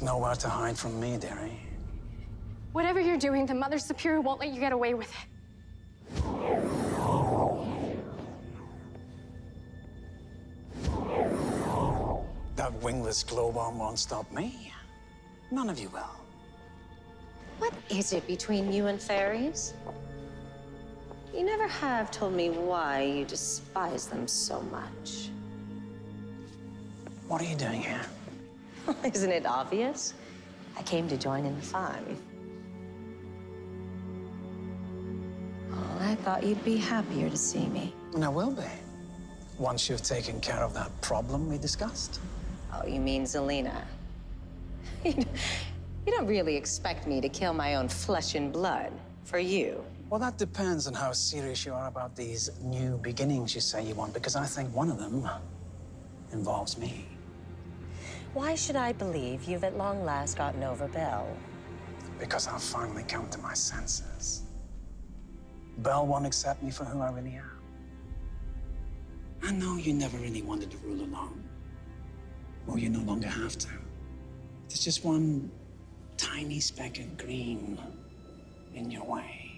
There's nowhere to hide from me, dearie. Whatever you're doing, the Mother Superior won't let you get away with it. That wingless glow bomb won't stop me. None of you will. What is it between you and fairies? You never have told me why you despise them so much. What are you doing here? Isn't it obvious? I came to join in the fun. Oh, I thought you'd be happier to see me. And I will be. Once you've taken care of that problem we discussed. Oh, you mean Zelina? You don't really expect me to kill my own flesh and blood for you. Well, that depends on how serious you are about these new beginnings you say you want, because I think one of them involves me. Why should I believe you've at long last gotten over Belle? Because I've finally come to my senses. Belle won't accept me for who I really am. I know you never really wanted to rule alone. Well, you no longer have to. There's just one tiny speck of green in your way.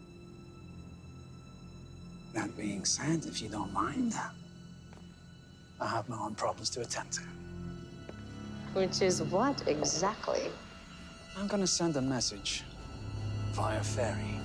That being said, if you don't mind, I have my own problems to attend to. Which is what exactly? I'm gonna send a message via ferry